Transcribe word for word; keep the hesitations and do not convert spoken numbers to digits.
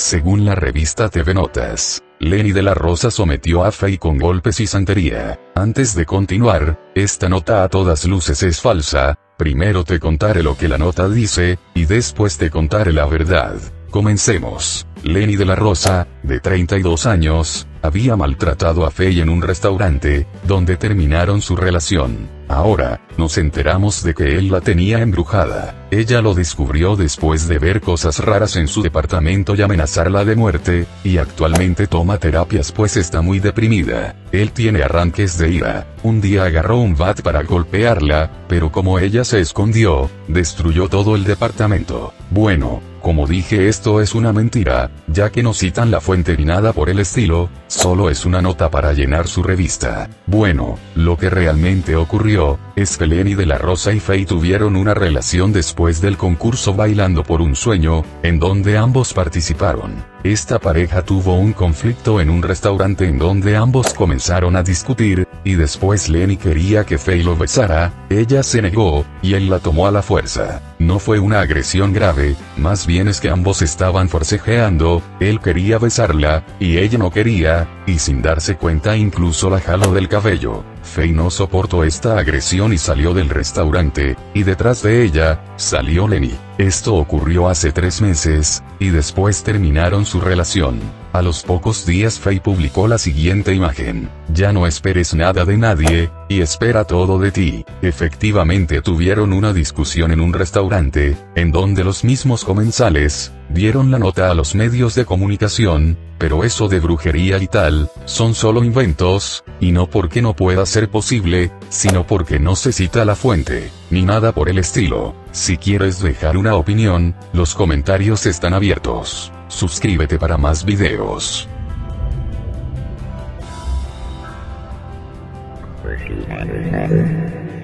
Según la revista T V Notas, Lenny de la Rosa sometió a Faye con golpes y santería. Antes de continuar, esta nota a todas luces es falsa. Primero te contaré lo que la nota dice, y después te contaré la verdad. Comencemos. Lenny de la Rosa, de treinta y dos años, había maltratado a Faye en un restaurante, donde terminaron su relación. Ahora, nos enteramos de que él la tenía embrujada. Ella lo descubrió después de ver cosas raras en su departamento y amenazarla de muerte, y actualmente toma terapias pues está muy deprimida. Él tiene arranques de ira. Un día agarró un bat para golpearla, pero como ella se escondió, destruyó todo el departamento. Bueno, como dije, esto es una mentira, ya que no citan la fuente ni nada por el estilo, solo es una nota para llenar su revista. Bueno, lo que realmente ocurrió, es que Lenny de la Rosa y Faye tuvieron una relación después del concurso Bailando por un Sueño, en donde ambos participaron. Esta pareja tuvo un conflicto en un restaurante en donde ambos comenzaron a discutir, y después Lenny quería que Faye lo besara, ella se negó, y él la tomó a la fuerza. No fue una agresión grave, más bien es que ambos estaban forcejeando, él quería besarla, y ella no quería, y sin darse cuenta incluso la jaló del cabello. Faye no soportó esta agresión y salió del restaurante, y detrás de ella, salió Lenny. Esto ocurrió hace tres meses, y después terminaron su relación. A los pocos días Faye publicó la siguiente imagen: ya no esperes nada de nadie, y espera todo de ti. Efectivamente tuvieron una discusión en un restaurante, en donde los mismos comensales, dieron la nota a los medios de comunicación, pero eso de brujería y tal, son solo inventos, y no porque no pueda ser posible, sino porque no se cita la fuente, ni nada por el estilo. Si quieres dejar una opinión, los comentarios están abiertos. Suscríbete para más videos. Pues sí,